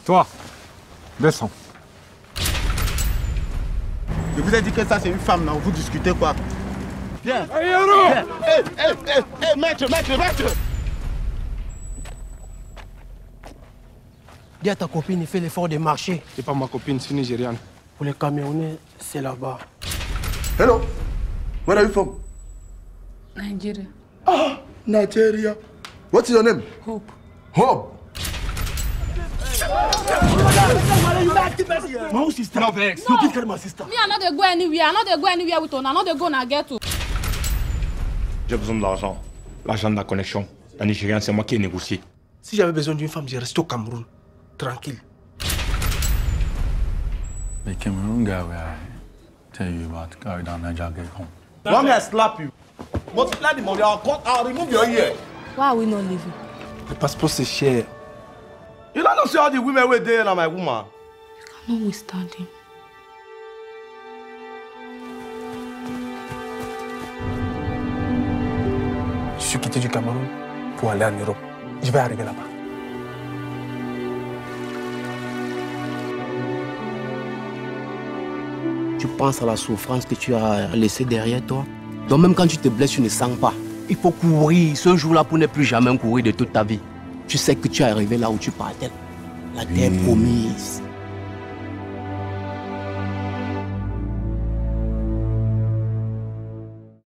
Toi, descends. Je vous ai dit que ça c'est une femme, non? Vous discutez quoi? Viens. Maître. Dis à ta copine, il fait l'effort de marcher. C'est pas ma copine, c'est nigériane. Pour les Camerounais, c'est là-bas. Hello. Where are you from? Nigeria. Ah, Nigeria. What's your name? Hope. Hope. My sister. No vex. No, please carry my sister. Me, I no dey go anywhere. I no dey go anywhere with una. I no dey go na get to. J'ai besoin de l'argent. L'argent de la connexion. La Nigériane, c'est moi qui ai négocié. Si j'avais besoin d'une femme, je reste au Cameroun. Tranquille. The Cameroon guy where I tell you about to go down there, get home. One I slap you. Multiply the money, I'll remove your ear. Why are we not leaving? Le passeport, c'est cher. You don't know see all the women were there and my woman. You cannot withstand him. Je suis quitté du Cameroun pour aller en Europe. Je vais arriver là-bas. Tu penses à la souffrance que tu as laissée derrière toi. Donc même quand tu te blesses, tu ne sens pas. Il faut courir ce jour-là pour ne plus jamais courir de toute ta vie. Tu sais que tu es arrivé là où tu partais. La terre promise.